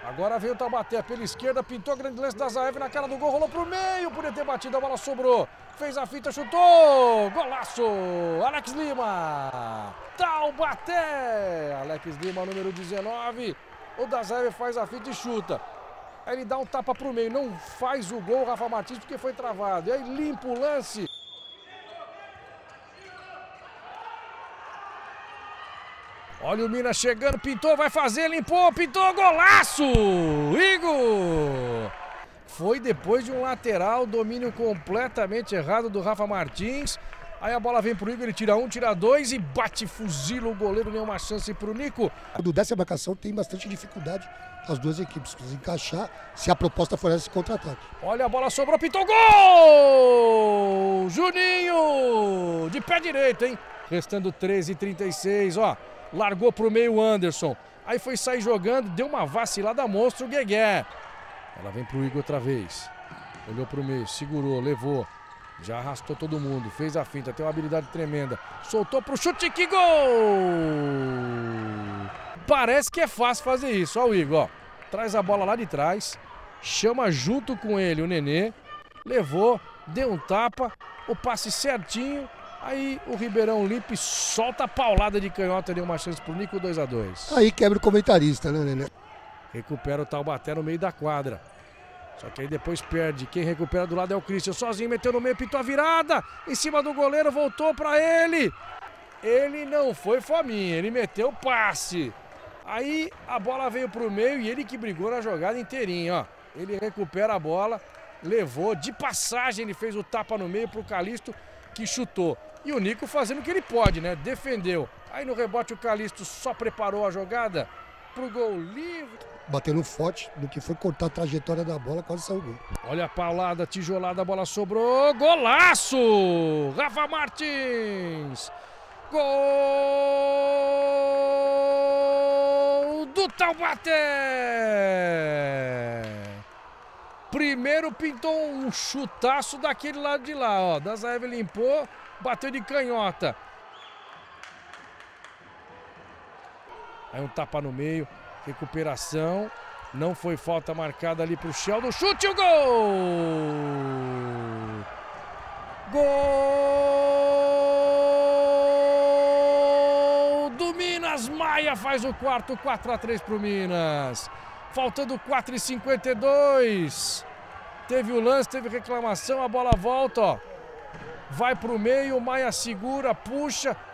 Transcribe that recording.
Agora veio o Taubaté pela esquerda, pintou grande lance da Zaev na cara do gol, rolou pro meio, podia ter batido, a bola sobrou. Fez a finta, chutou, golaço, Alex Lima, Taubaté, Alex Lima, número 19, o da Zaev faz a finta e chuta. Aí ele dá um tapa pro meio, não faz o gol, Rafa Martins, porque foi travado, e aí limpa o lance. Olha o Mina chegando, pintou, vai fazer, limpou, pintou, golaço! Igor! Foi depois de um lateral, domínio completamente errado do Rafa Martins. Aí a bola vem pro Igor, ele tira um, tira dois e bate, fuzila o goleiro, nenhuma chance pro Nico. Quando desce a marcação tem bastante dificuldade as duas equipes, precisa encaixar se a proposta for esse contra-ataque. Olha a bola sobrou, pintou, gol! Juninho! De pé direito, hein? Restando 13h36, ó. Largou pro meio o Anderson. Aí foi sair jogando, deu uma vacilada monstro o Guegué. Ela vem pro Igor outra vez. Olhou pro meio, segurou, levou. Já arrastou todo mundo, fez a finta, tem uma habilidade tremenda. Soltou pro chute, que gol! Parece que é fácil fazer isso, ó o Igor, ó. Traz a bola lá de trás, chama junto com ele o Nenê. Levou, deu um tapa, o passe certinho. Aí o Ribeirão limpa e solta a paulada de canhota, deu uma chance pro Nico, 2-2. Aí quebra o comentarista, né, Nenê? Recupera o Taubaté no meio da quadra. Só que aí depois perde. Quem recupera do lado é o Christian. Sozinho, meteu no meio, pintou a virada. Em cima do goleiro, voltou pra ele. Ele não foi fominha, ele meteu o passe. Aí a bola veio pro meio e ele que brigou na jogada inteirinha, ó. Ele recupera a bola, levou, de passagem ele fez o tapa no meio pro Calixto, que chutou. E o Nico fazendo o que ele pode, né? Defendeu. Aí no rebote o Calixto só preparou a jogada pro gol livre. Batendo forte no que foi cortar a trajetória da bola, quase saiu o gol. Olha a paulada, tijolada, a bola sobrou. Golaço! Rafa Martins! Gol do Taubaté! Primeiro pintou um chutaço daquele lado de lá, ó. Da Zaev limpou, bateu de canhota. Aí um tapa no meio, recuperação. Não foi falta marcada ali pro Sheldon. Chute, o gol! Gol do Minas. Maia faz o quarto, 4-3 pro Minas. Faltando 4h52. Teve o lance, teve reclamação, a bola volta, ó. Vai pro meio, o Maia segura, puxa.